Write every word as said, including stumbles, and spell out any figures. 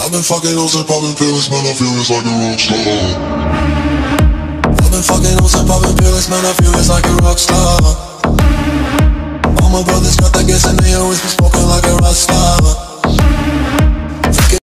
I've been fucking hoes and popping pills, man, I feel it's like a rock star. I've been fucking hoes and popping pills, man, I feel it's like a rock star. All my brothers got that gas and they always be